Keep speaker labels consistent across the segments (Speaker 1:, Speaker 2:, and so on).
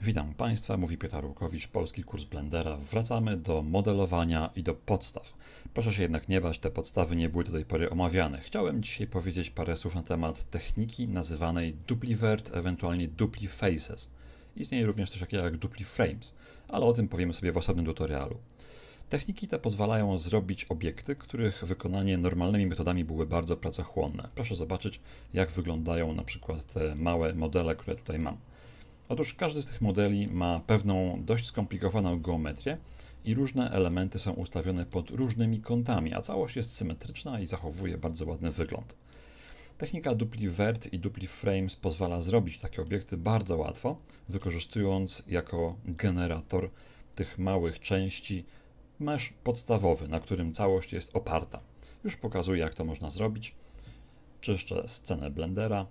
Speaker 1: Witam Państwa, mówi Piotr Rukowicz, Polski Kurs Blendera. Wracamy do modelowania i do podstaw. Proszę się jednak nie bać, te podstawy nie były do tej pory omawiane. Chciałem dzisiaj powiedzieć parę słów na temat techniki nazywanej DupliVert, ewentualnie DupliFaces. Istnieje również coś takiego jak DupliFrames, ale o tym powiemy sobie w osobnym tutorialu. Techniki te pozwalają zrobić obiekty, których wykonanie normalnymi metodami były bardzo pracochłonne. Proszę zobaczyć, jak wyglądają na przykład te małe modele, które tutaj mam. Otóż każdy z tych modeli ma pewną dość skomplikowaną geometrię i różne elementy są ustawione pod różnymi kątami, a całość jest symetryczna i zachowuje bardzo ładny wygląd. Technika DupliVert i DupliFrames pozwala zrobić takie obiekty bardzo łatwo, wykorzystując jako generator tych małych części mesh podstawowy, na którym całość jest oparta. Już pokazuję, jak to można zrobić. Czyszczę scenę Blendera.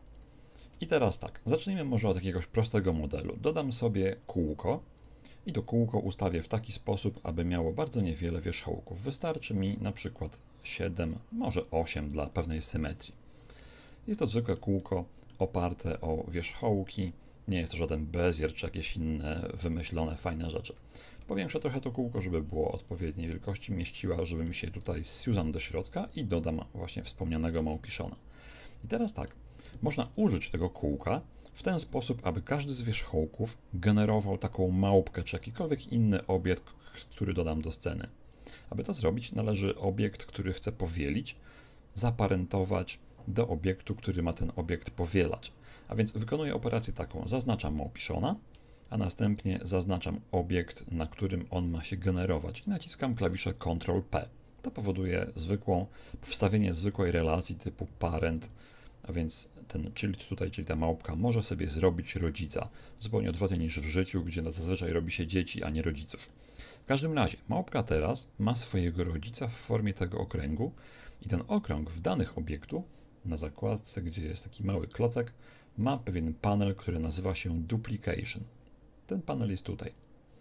Speaker 1: I teraz tak, zacznijmy może od jakiegoś prostego modelu. Dodam sobie kółko i to kółko ustawię w taki sposób, aby miało bardzo niewiele wierzchołków. Wystarczy mi na przykład 7, może 8 dla pewnej symetrii. Jest to zwykłe kółko oparte o wierzchołki, nie jest to żaden bezier czy jakieś inne wymyślone, fajne rzeczy. Powiększę trochę to kółko, żeby było odpowiedniej wielkości, mieściła, żeby mi się tutaj zsiuzam do środka i dodam właśnie wspomnianego małpiszona. I teraz tak, można użyć tego kółka w ten sposób, aby każdy z wierzchołków generował taką małpkę, czy jakikolwiek inny obiekt, który dodam do sceny. Aby to zrobić, należy obiekt, który chcę powielić, zaparentować do obiektu, który ma ten obiekt powielać. A więc wykonuję operację taką, zaznaczam małpiszona, a następnie zaznaczam obiekt, na którym on ma się generować i naciskam klawiszę Ctrl+P. To powoduje wstawienie zwykłej relacji typu parent, a więc ten child tutaj, czyli ta małpka, może sobie zrobić rodzica, zupełnie odwrotnie niż w życiu, gdzie zazwyczaj robi się dzieci, a nie rodziców. W każdym razie, małpka teraz ma swojego rodzica w formie tego okręgu i ten okrąg w danych obiektu, na zakładce, gdzie jest taki mały klocek, ma pewien panel, który nazywa się Duplication. Ten panel jest tutaj.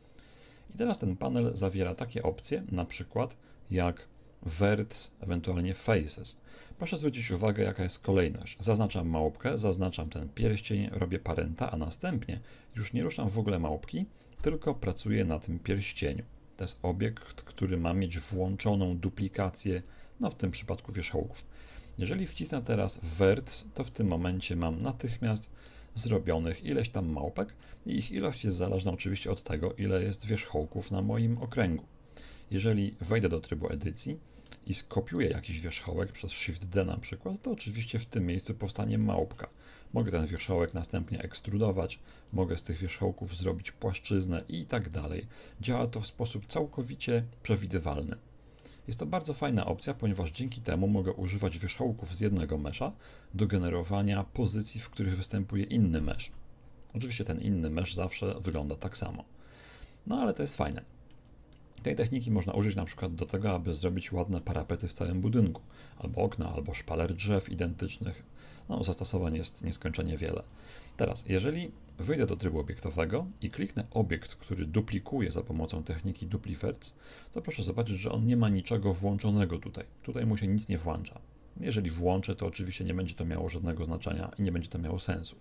Speaker 1: I teraz ten panel zawiera takie opcje, na przykład jak Verts, ewentualnie Faces. Proszę zwrócić uwagę, jaka jest kolejność. Zaznaczam małpkę, zaznaczam ten pierścień, robię parenta, a następnie już nie ruszam w ogóle małpki, tylko pracuję na tym pierścieniu. To jest obiekt, który ma mieć włączoną duplikację, no w tym przypadku wierzchołków. Jeżeli wcisnę teraz Verts, to w tym momencie mam natychmiast zrobionych ileś tam małpek i ich ilość jest zależna oczywiście od tego, ile jest wierzchołków na moim okręgu. Jeżeli wejdę do trybu edycji i skopiuję jakiś wierzchołek przez Shift-D na przykład, to oczywiście w tym miejscu powstanie małpka. Mogę ten wierzchołek następnie ekstrudować, mogę z tych wierzchołków zrobić płaszczyznę i tak dalej. Działa to w sposób całkowicie przewidywalny. Jest to bardzo fajna opcja, ponieważ dzięki temu mogę używać wierzchołków z jednego mesza do generowania pozycji, w których występuje inny mesh. Oczywiście ten inny mesh zawsze wygląda tak samo. No ale to jest fajne. Tej techniki można użyć na przykład do tego, aby zrobić ładne parapety w całym budynku, albo okna, albo szpaler drzew identycznych. No, zastosowań jest nieskończenie wiele. Teraz, jeżeli wyjdę do trybu obiektowego i kliknę obiekt, który duplikuje za pomocą techniki DupliVerts, to proszę zobaczyć, że on nie ma niczego włączonego tutaj. Tutaj mu się nic nie włącza. Jeżeli włączę, to oczywiście nie będzie to miało żadnego znaczenia i nie będzie to miało sensu.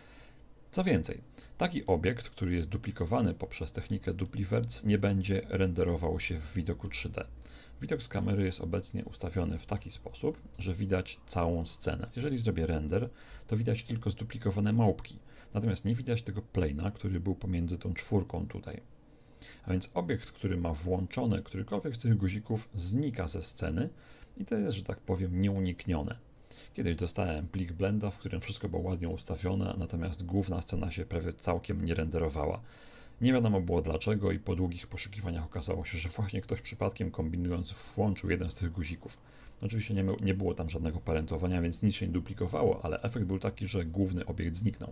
Speaker 1: Co więcej, taki obiekt, który jest duplikowany poprzez technikę DupliVerts, nie będzie renderował się w widoku 3D. Widok z kamery jest obecnie ustawiony w taki sposób, że widać całą scenę. Jeżeli zrobię render, to widać tylko zduplikowane małpki, natomiast nie widać tego plane'a, który był pomiędzy tą czwórką tutaj. A więc obiekt, który ma włączony którykolwiek z tych guzików, znika ze sceny i to jest, że tak powiem, nieuniknione. Kiedyś dostałem plik Blenda, w którym wszystko było ładnie ustawione, natomiast główna scena się prawie całkiem nie renderowała. Nie wiadomo było dlaczego i po długich poszukiwaniach okazało się, że właśnie ktoś przypadkiem kombinując włączył jeden z tych guzików. Oczywiście nie było tam żadnego parentowania, więc nic się nie duplikowało, ale efekt był taki, że główny obiekt zniknął.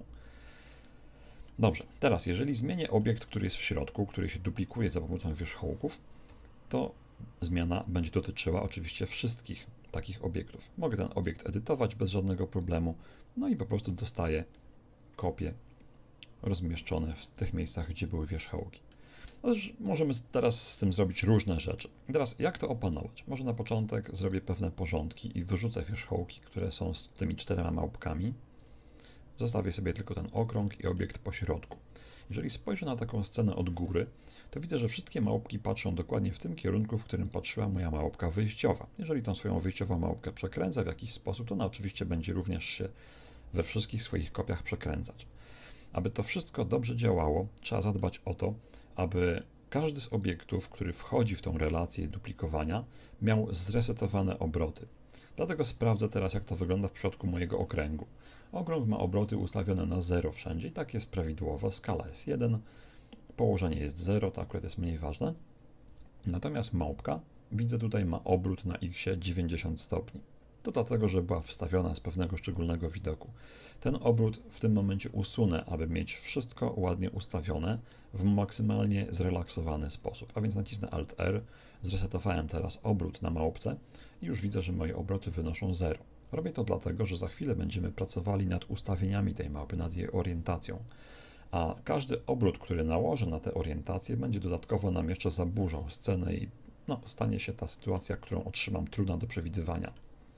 Speaker 1: Dobrze, teraz jeżeli zmienię obiekt, który jest w środku, który się duplikuje za pomocą wierzchołków, to zmiana będzie dotyczyła oczywiście wszystkich takich obiektów. Mogę ten obiekt edytować bez żadnego problemu, no i po prostu dostaję kopie rozmieszczone w tych miejscach, gdzie były wierzchołki. Możemy teraz z tym zrobić różne rzeczy. Teraz jak to opanować? Może na początek zrobię pewne porządki i wyrzucę wierzchołki, które są z tymi 4 małpkami. Zostawię sobie tylko ten okrąg i obiekt po środku. Jeżeli spojrzę na taką scenę od góry, to widzę, że wszystkie małpki patrzą dokładnie w tym kierunku, w którym patrzyła moja małpka wyjściowa. Jeżeli tą swoją wyjściową małpkę przekręcę w jakiś sposób, to ona oczywiście będzie również się we wszystkich swoich kopiach przekręcać. Aby to wszystko dobrze działało, trzeba zadbać o to, aby każdy z obiektów, który wchodzi w tą relację duplikowania, miał zresetowane obroty. Dlatego sprawdzę teraz, jak to wygląda w przypadku mojego okręgu. Okrąg ma obroty ustawione na 0 wszędzie i tak jest prawidłowo. Skala jest 1, położenie jest 0, to akurat jest mniej ważne. Natomiast małpka, widzę tutaj, ma obrót na x 90 stopni. To dlatego, że była wstawiona z pewnego szczególnego widoku. Ten obrót w tym momencie usunę, aby mieć wszystko ładnie ustawione w maksymalnie zrelaksowany sposób. A więc nacisnę Alt-R, zresetowałem teraz obrót na małpce i już widzę, że moje obroty wynoszą 0. Robię to dlatego, że za chwilę będziemy pracowali nad ustawieniami tej małpy, nad jej orientacją. A każdy obrót, który nałożę na tę orientację, będzie dodatkowo nam jeszcze zaburzał scenę i stanie się ta sytuacja, którą otrzymam, trudna do przewidywania.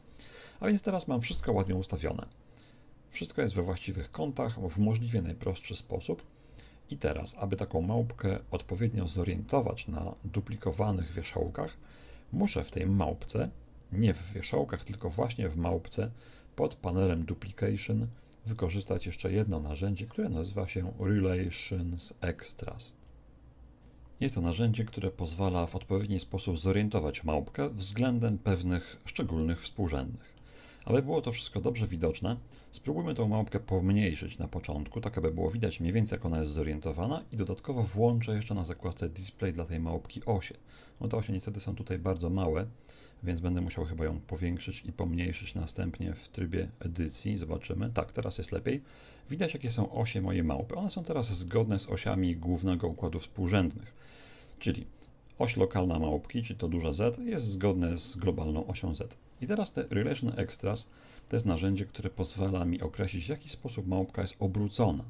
Speaker 1: A więc teraz mam wszystko ładnie ustawione. Wszystko jest we właściwych kątach, w możliwie najprostszy sposób. I teraz, aby taką małpkę odpowiednio zorientować na duplikowanych wierzchołkach, muszę w tej małpce, nie w wierzchołkach, tylko właśnie w małpce, pod panelem Duplication wykorzystać jeszcze jedno narzędzie, które nazywa się Relations Extras. Jest to narzędzie, które pozwala w odpowiedni sposób zorientować małpkę względem pewnych szczególnych współrzędnych. Aby było to wszystko dobrze widoczne, spróbujmy tą małpkę pomniejszyć na początku, tak aby było widać mniej więcej, jak ona jest zorientowana, i dodatkowo włączę jeszcze na zakładce Display dla tej małpki osie. No te osie niestety są tutaj bardzo małe, więc będę musiał chyba ją powiększyć i pomniejszyć następnie w trybie edycji. Zobaczymy. Tak, teraz jest lepiej. Widać, jakie są osie mojej małpy. One są teraz zgodne z osiami głównego układu współrzędnych, czyli oś lokalna małpki, czyli to duże Z, jest zgodne z globalną osią Z. I teraz te Relation Extras to jest narzędzie, które pozwala mi określić, w jaki sposób małpka jest obrócona.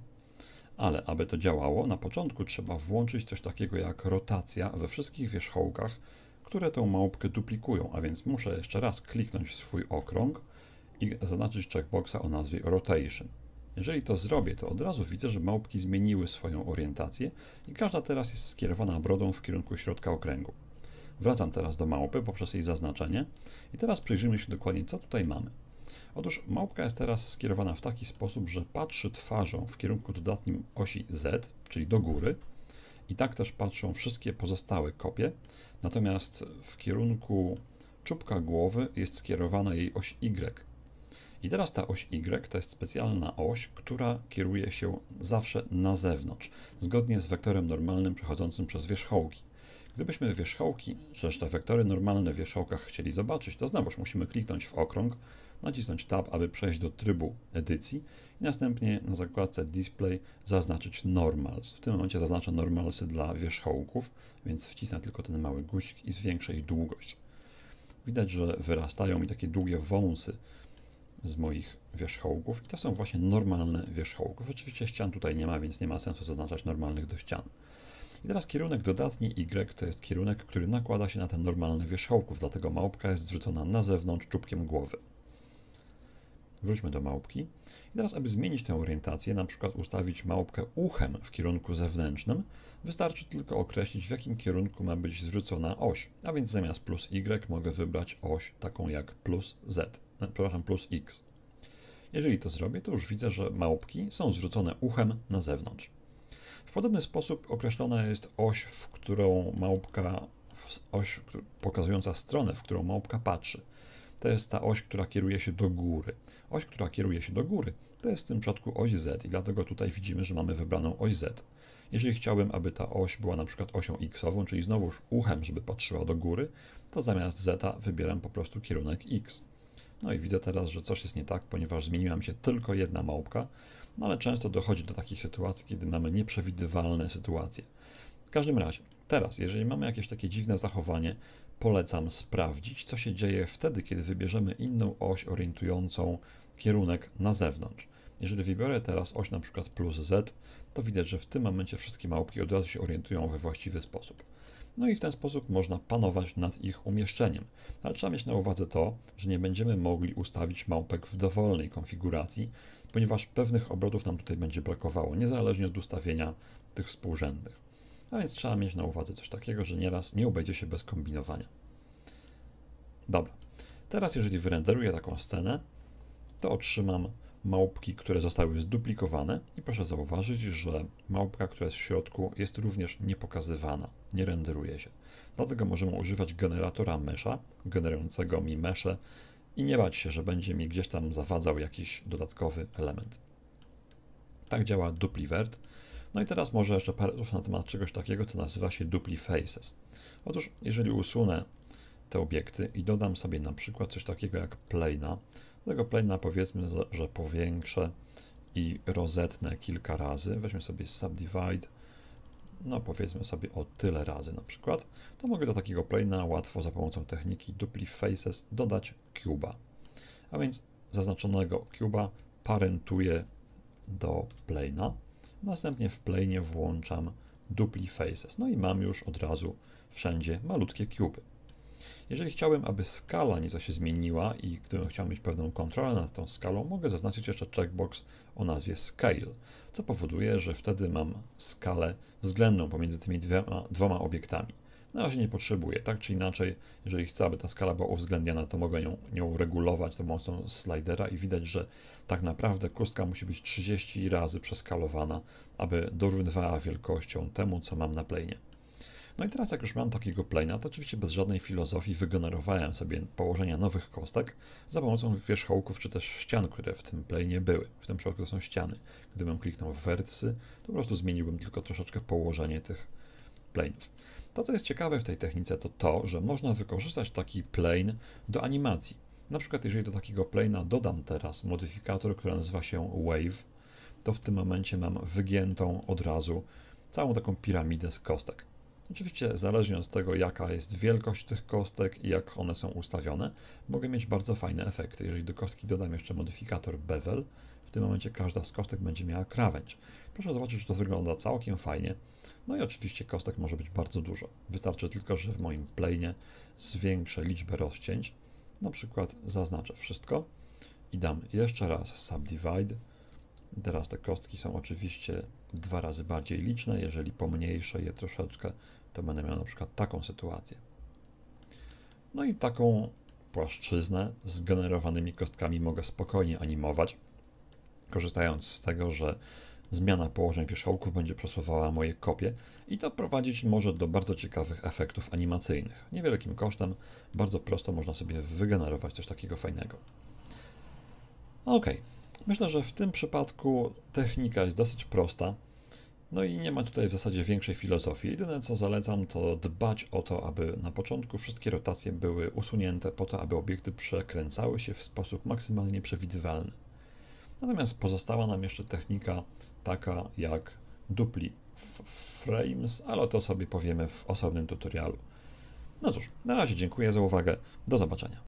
Speaker 1: Ale aby to działało, na początku trzeba włączyć coś takiego jak rotacja we wszystkich wierzchołkach, które tę małpkę duplikują, a więc muszę jeszcze raz kliknąć w swój okrąg i zaznaczyć checkboxa o nazwie Rotation. Jeżeli to zrobię, to od razu widzę, że małpki zmieniły swoją orientację i każda teraz jest skierowana brodą w kierunku środka okręgu. Wracam teraz do małpy poprzez jej zaznaczenie i teraz przyjrzyjmy się dokładnie, co tutaj mamy. Otóż małpka jest teraz skierowana w taki sposób, że patrzy twarzą w kierunku dodatnim osi Z, czyli do góry, i tak też patrzą wszystkie pozostałe kopie, natomiast w kierunku czubka głowy jest skierowana jej oś Y. I teraz ta oś Y to jest specjalna oś, która kieruje się zawsze na zewnątrz, zgodnie z wektorem normalnym przechodzącym przez wierzchołki. Gdybyśmy wierzchołki, czy też te wektory normalne w wierzchołkach chcieli zobaczyć, to znowuż musimy kliknąć w okrąg, nacisnąć Tab, aby przejść do trybu edycji i następnie na zakładce Display zaznaczyć Normals. W tym momencie zaznaczę normalsy dla wierzchołków, więc wcisnę tylko ten mały guzik i zwiększę ich długość. Widać, że wyrastają mi takie długie wąsy z moich wierzchołków i to są właśnie normalne wierzchołków. Oczywiście ścian tutaj nie ma, więc nie ma sensu zaznaczać normalnych do ścian. I teraz kierunek dodatni Y to jest kierunek, który nakłada się na ten normalny wierzchołków, dlatego małpka jest zrzucona na zewnątrz czubkiem głowy. Wróćmy do małpki. I teraz, aby zmienić tę orientację, na przykład ustawić małpkę uchem w kierunku zewnętrznym, wystarczy tylko określić, w jakim kierunku ma być zwrócona oś. A więc zamiast plus Y mogę wybrać oś taką jak plus Z, plus X. Jeżeli to zrobię, to już widzę, że małpki są zwrócone uchem na zewnątrz. W podobny sposób określona jest oś, oś pokazująca stronę, w którą małpka patrzy. To jest ta oś, która kieruje się do góry. Oś, która kieruje się do góry, to jest w tym przypadku oś Z i dlatego tutaj widzimy, że mamy wybraną oś Z. Jeżeli chciałbym, aby ta oś była na przykład osią X-ową, czyli znowuż uchem, żeby patrzyła do góry, to zamiast Z wybieram po prostu kierunek X. No i widzę teraz, że coś jest nie tak, ponieważ zmieniła mi się tylko jedna małpka, no ale często dochodzi do takich sytuacji, kiedy mamy nieprzewidywalne sytuacje. W każdym razie, teraz, jeżeli mamy jakieś takie dziwne zachowanie, polecam sprawdzić, co się dzieje wtedy, kiedy wybierzemy inną oś orientującą kierunek na zewnątrz. Jeżeli wybiorę teraz oś na przykład plus Z, to widać, że w tym momencie wszystkie małpki od razu się orientują we właściwy sposób. No i w ten sposób można panować nad ich umieszczeniem. Ale trzeba mieć na uwadze to, że nie będziemy mogli ustawić małpek w dowolnej konfiguracji, ponieważ pewnych obrotów nam tutaj będzie brakowało, niezależnie od ustawienia tych współrzędnych. A więc trzeba mieć na uwadze coś takiego, że nieraz nie obejdzie się bez kombinowania. Dobra, teraz jeżeli wyrenderuję taką scenę, to otrzymam małpki, które zostały zduplikowane i proszę zauważyć, że małpka, która jest w środku, jest również niepokazywana, nie renderuje się. Dlatego możemy używać generatora mesha, generującego mi mesze i nie bać się, że będzie mi gdzieś tam zawadzał jakiś dodatkowy element. Tak działa DupliVert. No i teraz może jeszcze parę słów na temat czegoś takiego, co nazywa się DupliFaces. Otóż jeżeli usunę te obiekty i dodam sobie na przykład coś takiego jak plane'a, tego plane'a powiedzmy, że powiększę i rozetnę kilka razy, weźmy sobie Subdivide, no powiedzmy sobie o tyle razy na przykład, to mogę do takiego plane'a łatwo za pomocą techniki DupliFaces dodać cube'a. A więc zaznaczonego cube'a parentuję do plane'a, następnie w plane'ie włączam DupliFaces, no i mam już od razu wszędzie malutkie cube'y. Jeżeli chciałbym, aby skala nieco się zmieniła i gdybym chciał mieć pewną kontrolę nad tą skalą, mogę zaznaczyć jeszcze checkbox o nazwie Scale, co powoduje, że wtedy mam skalę względną pomiędzy tymi dwoma obiektami. Na razie nie potrzebuję, tak czy inaczej, jeżeli chcę, aby ta skala była uwzględniana, to mogę nią regulować za pomocą slidera i widać, że tak naprawdę kostka musi być 30 razy przeskalowana, aby dorównywała wielkością temu, co mam na plane'ie. No i teraz jak już mam takiego plane'a, to oczywiście bez żadnej filozofii wygenerowałem sobie położenia nowych kostek za pomocą wierzchołków czy też ścian, które w tym plane'ie były. W tym przypadku to są ściany. Gdybym kliknął w wertysy, to po prostu zmieniłbym tylko troszeczkę położenie tych plane'ów. To, co jest ciekawe w tej technice, to to, że można wykorzystać taki plane do animacji. Na przykład jeżeli do takiego plane'a dodam teraz modyfikator, który nazywa się Wave, to w tym momencie mam wygiętą od razu całą taką piramidę z kostek. Oczywiście zależnie od tego, jaka jest wielkość tych kostek i jak one są ustawione, mogę mieć bardzo fajne efekty. Jeżeli do kostki dodam jeszcze modyfikator Bevel, w tym momencie każda z kostek będzie miała krawędź. Proszę zobaczyć, że to wygląda całkiem fajnie. No i oczywiście kostek może być bardzo dużo. Wystarczy tylko, że w moim plane'ie zwiększę liczbę rozcięć. Na przykład zaznaczę wszystko i dam jeszcze raz Subdivide. Teraz te kostki są oczywiście 2 razy bardziej liczne. Jeżeli pomniejszę je troszeczkę, to będę miał na przykład taką sytuację. No i taką płaszczyznę z generowanymi kostkami mogę spokojnie animować, korzystając z tego, że zmiana położeń wierzchołków będzie przesuwała moje kopie i to prowadzić może do bardzo ciekawych efektów animacyjnych. Niewielkim kosztem, bardzo prosto można sobie wygenerować coś takiego fajnego. Ok, myślę, że w tym przypadku technika jest dosyć prosta. No i nie ma tutaj w zasadzie większej filozofii. Jedyne co zalecam, to dbać o to, aby na początku wszystkie rotacje były usunięte po to, aby obiekty przekręcały się w sposób maksymalnie przewidywalny. Natomiast pozostała nam jeszcze technika taka jak Dupli Frames, ale o to sobie powiemy w osobnym tutorialu. No cóż, na razie dziękuję za uwagę. Do zobaczenia.